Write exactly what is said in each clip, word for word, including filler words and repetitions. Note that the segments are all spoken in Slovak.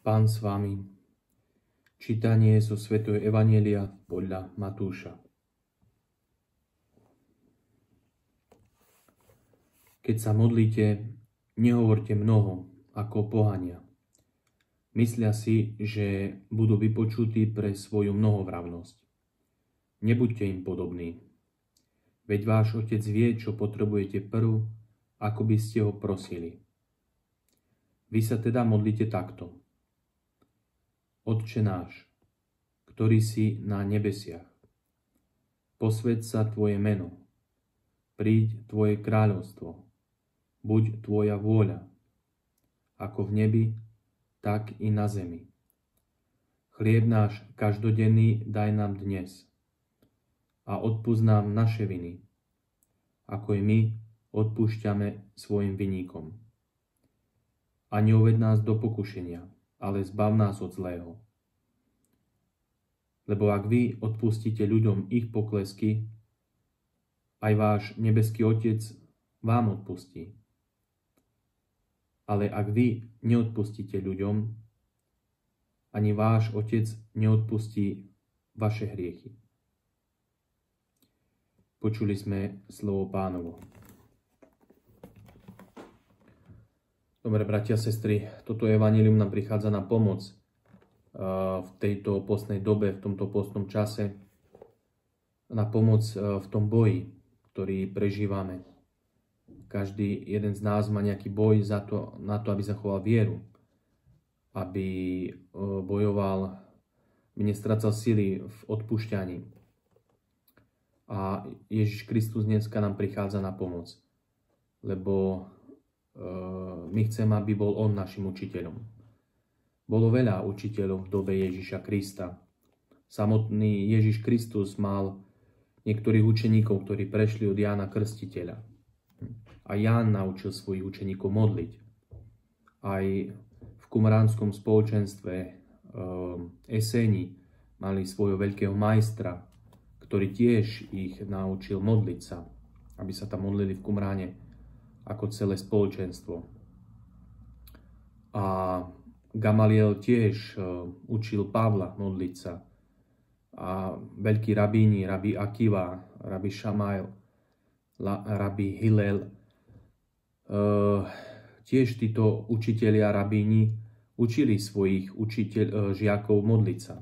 Pán s vami. Čítanie zo svätého Evanjelia podľa Matúša. Keď sa modlíte, nehovorte mnoho ako pohania. Myslia si, že budú vypočutí pre svoju mnohovravnosť. Nebuďte im podobní. Veď váš Otec vie, čo potrebujete prv, ako by ste ho prosili. Vy sa teda modlite takto. Otče náš, ktorý si na nebesiach, posväť sa tvoje meno, príď tvoje kráľovstvo, buď tvoja vôľa, ako v nebi, tak i na zemi. Chlieb náš každodenný daj nám dnes a odpusť nám naše viny, ako i my odpúšťame svojim vinníkom. A neuved nás do pokušenia, ale zbav nás od zlého. Lebo ak vy odpustíte ľuďom ich poklesky, aj váš nebeský Otec vám odpustí. Ale ak vy neodpustíte ľuďom, ani váš Otec neodpustí vaše hriechy. Počuli sme slovo Pánovo. Dobre, bratia a sestry, toto evanjelium nám prichádza na pomoc v tejto postnej dobe, v tomto postnom čase, na pomoc v tom boji, ktorý prežívame. Každý jeden z nás má nejaký boj za to, na to, aby zachoval vieru, aby bojoval, aby nestracal sily v odpúšťaní. A Ježiš Kristus dneska nám prichádza na pomoc, lebo my chceme, aby bol on našim učiteľom. Bolo veľa učiteľov v dobe Ježiša Krista. Samotný Ježiš Kristus mal niektorých učeníkov, ktorí prešli od Jána Krstiteľa. A Ján naučil svojich učeníkov modliť. Aj v kumránskom spoločenstve Eseni mali svojho veľkého majstra, ktorý tiež ich naučil modliť sa, aby sa tam modlili v Kumráne ako celé spoločenstvo. A Gamaliel tiež učil Pavla modliť sa. A veľkí rabíni, rabi Akiva, rabi Šamail, rabi Hillel, tiež títo učitelia rabíni učili svojich učiteľ, žiakov modliť sa.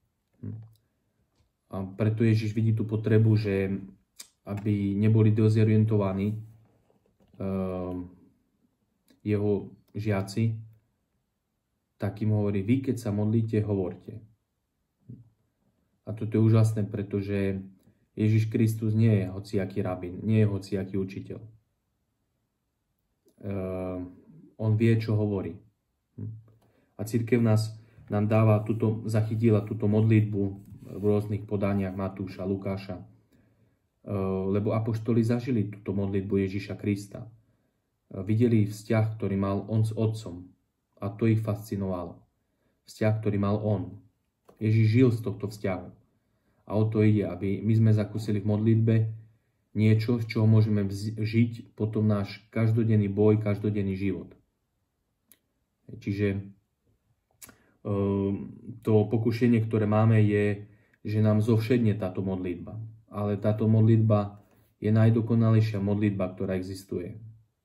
A preto Ježiš vidí tú potrebu, že aby neboli dezorientovaní jeho žiaci, tak im hovorí, vy keď sa modlíte, hovorte. A toto je úžasné, pretože Ježiš Kristus nie je hociaký rabín, nie je hociaký učiteľ. On vie, čo hovorí. A cirkev nás nám dáva, tuto, zachytila túto modlitbu v rôznych podaniach Matúša, Lukáša, lebo apoštoli zažili túto modlitbu Ježiša Krista. Videli vzťah, ktorý mal on s Otcom a to ich fascinovalo. Vzťah, ktorý mal on. Ježiš žil z tohto vzťahu. A o to ide, aby my sme zakúsili v modlitbe niečo, z čoho môžeme žiť potom náš každodenný boj, každodenný život. Čiže to pokušenie, ktoré máme, je, že nám zovšedne táto modlitba. Ale táto modlitba je najdokonalejšia modlitba, ktorá existuje.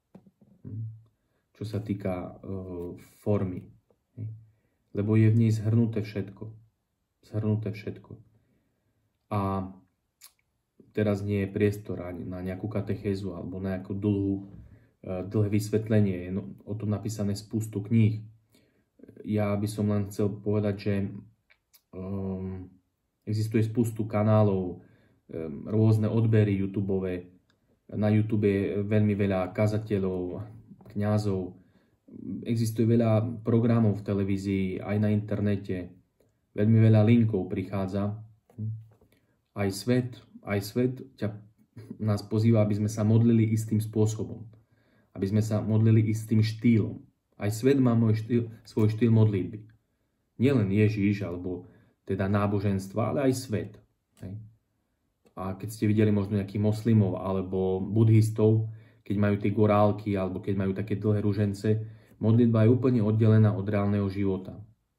Čo sa týka uh, formy. Lebo je v nej zhrnuté všetko. Zhrnuté všetko. A teraz nie je priestor ani na nejakú katechézu alebo na nejakú dlhú, uh, dlhé vysvetlenie. Je no, o tom napísané spustu kníh. Ja by som len chcel povedať, že um, existuje spustu kanálov, rôzne odbery YouTubeové. Na YouTube je veľmi veľa kazateľov, kňazov. Existuje veľa programov v televízii, aj na internete. Veľmi veľa linkov prichádza. Aj svet, aj svet ťa, nás pozýva, aby sme sa modlili istým spôsobom. Aby sme sa modlili istým štýlom. Aj svet má môj štýl, svoj štýl modlitby. Nielen Ježíš, alebo teda náboženstva, ale aj svet. Hej. A keď ste videli možno nejakých moslimov alebo buddhistov, keď majú tie gorálky alebo keď majú také dlhé ružence, modlitba je úplne oddelená od reálneho života.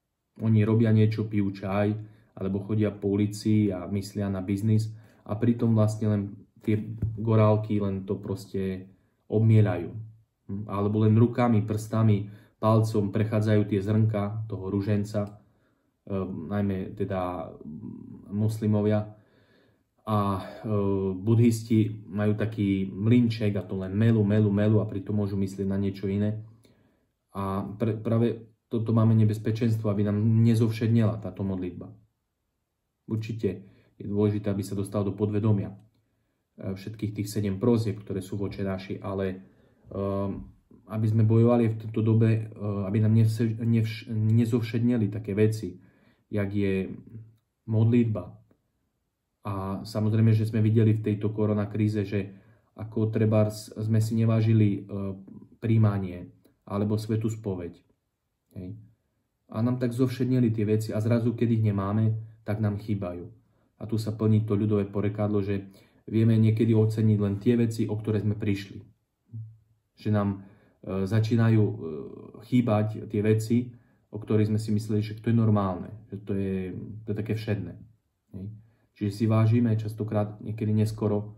Oni robia niečo, pijú čaj, alebo chodia po ulici a myslia na biznis a pritom vlastne len tie gorálky len to proste obmielajú. Alebo len rukami, prstami, palcom prechádzajú tie zrnka toho ruženca, e, najmä teda muslimovia. A e, budhisti majú taký mlynček a to len melu, melu, melu a pritom môžu myslieť na niečo iné. A pre, práve toto máme nebezpečenstvo, aby nám nezovšednela táto modlitba. Určite je dôležité, aby sa dostal do podvedomia všetkých tých sedem prosieb, ktoré sú v Oče náši, ale um, aby sme bojovali v tejto dobe, uh, aby nám nevš nevš nezovšedneli také veci, jak je modlitba. A samozrejme, že sme videli v tejto koronakríze, že ako treba sme si nevážili uh, príjmanie alebo svätú spoveď. Hej. A nám tak zovšedneli tie veci a zrazu, keď ich nemáme, tak nám chýbajú. A tu sa plní to ľudové porekadlo, že vieme niekedy oceniť len tie veci, o ktoré sme prišli. Že nám e, začínajú e, chýbať tie veci, o ktorých sme si mysleli, že to je normálne, že to je, to je také všedné. Hej. Čiže si vážime častokrát, niekedy neskoro, e,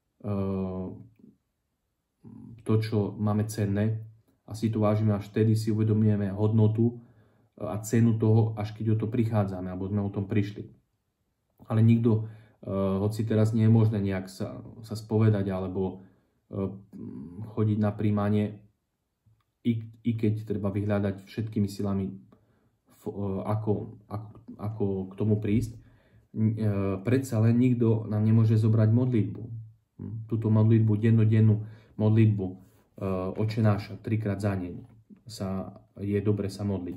to, čo máme cenné, a si to vážime až vtedy, si uvedomujeme hodnotu a cenu toho, až keď o to prichádzame, alebo sme o tom prišli. Ale nikto, uh, hoci teraz nie je možné nejak sa, sa spovedať, alebo uh, chodiť na príjmanie, i, i keď treba vyhľadať všetkými silami, f, uh, ako, ako, ako k tomu prísť, uh, predsa len nikto nám nemôže zobrať modlitbu. Túto modlitbu, dennodennú modlitbu, Oče náša, trikrát za deň sa, je dobre sa modliť.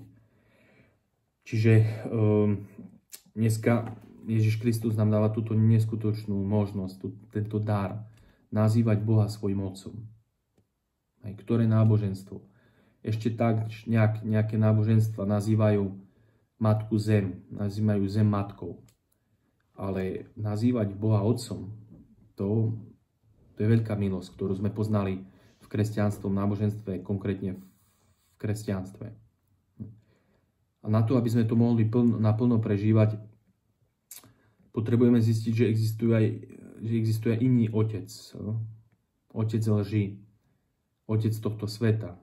Čiže um, dneska Ježiš Kristus nám dáva túto neskutočnú možnosť, tú, tento dar, nazývať Boha svojim Otcom. Aj ktoré náboženstvo? Ešte tak nejak, nejaké náboženstva nazývajú Matku Zem, nazývajú Zem Matkou. Ale nazývať Boha Otcom, to, to je veľká milosť, ktorú sme poznali v kresťanstve, v náboženstve, konkrétne v kresťanstve. A na to, aby sme to mohli plno, naplno prežívať, potrebujeme zistiť, že existuje aj, že existuje aj iný otec. Otec lží. Otec tohto sveta.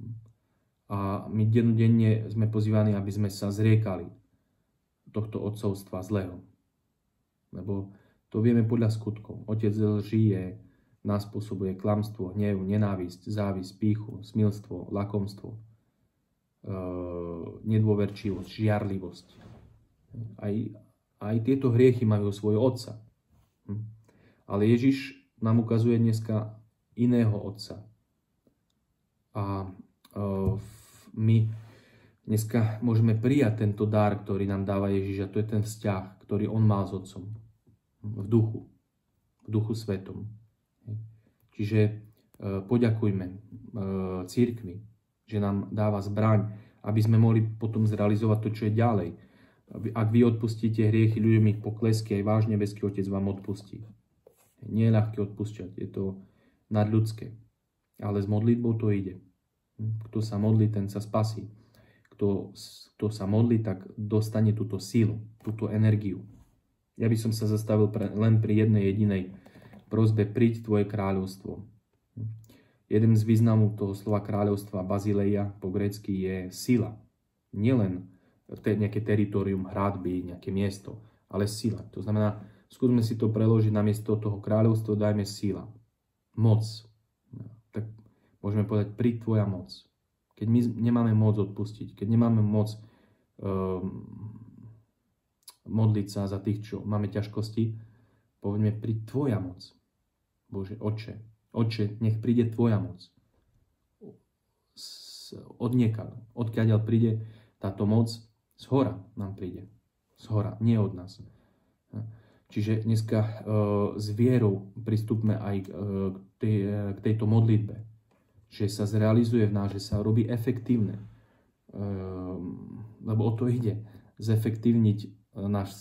A my dennodenne sme pozývaní, aby sme sa zriekali tohto otcovstva zlého. Lebo to vieme podľa skutkov. Otec lží je nás spôsobuje klamstvo, hnev, nenávisť, závisť, pýchu, smilstvo, lakomstvo, e, nedôverčivosť, žiarlivosť. Aj, aj tieto hriechy majú svojho otca. Hm. Ale Ježiš nám ukazuje dneska iného otca. A e, my dneska môžeme prijať tento dar, ktorý nám dáva Ježiš, a to je ten vzťah, ktorý on má s otcom. V duchu. V duchu svetom. Čiže e, poďakujme e, cirkvi, že nám dáva zbraň, aby sme mohli potom zrealizovať to, čo je ďalej. Ak vy odpustíte hriechy ľuďom, ich poklesky, aj váš nebeský Otec vám odpustí. Nie je ľahké odpúšťať, je to nadľudské. Ale s modlitbou to ide. Kto sa modlí, ten sa spasí. Kto, kto sa modlí, tak dostane túto sílu, túto energiu. Ja by som sa zastavil pre, len pri jednej jedinej prosbe: príď tvoje kráľovstvo. Jeden z významov toho slova kráľovstva, bazileia po grécky, je sila. Nielen te, nejaké teritorium, hradby, nejaké miesto, ale sila. To znamená, skúsme si to preložiť, namiesto toho kráľovstva dajme sila. Moc. Tak môžeme povedať: príď tvoja moc. Keď my nemáme moc odpustiť, keď nemáme moc um, modliť sa za tých, čo máme ťažkosti, povieme: príď tvoja moc. Bože, Otče, Otče, nech príde tvoja moc. Odniekaľ, odkiaľ príde táto moc, z hora nám príde. Z hora, nie od nás. Čiže dneska e, s vierou pristúpme aj k, e, tej, k tejto modlitbe. Že sa zrealizuje v nás, že sa robí efektívne. E, lebo o to ide. Zefektívniť náš,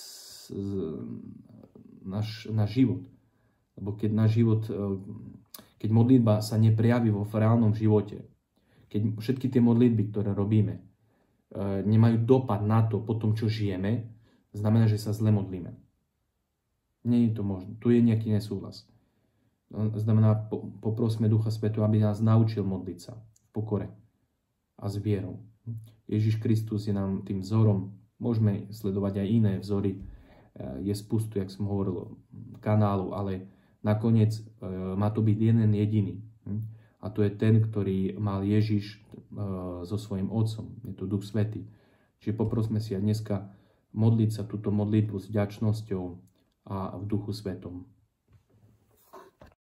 náš, náš život. Lebo keď náš život, keď modlitba sa neprejaví vo reálnom živote, keď všetky tie modlitby, ktoré robíme, nemajú dopad na to, po tom, čo žijeme, znamená, že sa zle modlíme. Nie je to možné. Tu je nejaký nesúhlas. Znamená, poprosme Ducha Svätého, aby nás naučil modliť sa v pokore a s vierou. Ježiš Kristus je nám tým vzorom. Môžeme sledovať aj iné vzory. Je spustu, jak som hovoril, kanálu, ale nakoniec má to byť jeden jediný. A to je ten, ktorý mal Ježiš so svojím Otcom. Je to Duch Svätý. Čiže poprosme si aj dneska modliť sa túto modlitbu s vďačnosťou a v Duchu Svätom.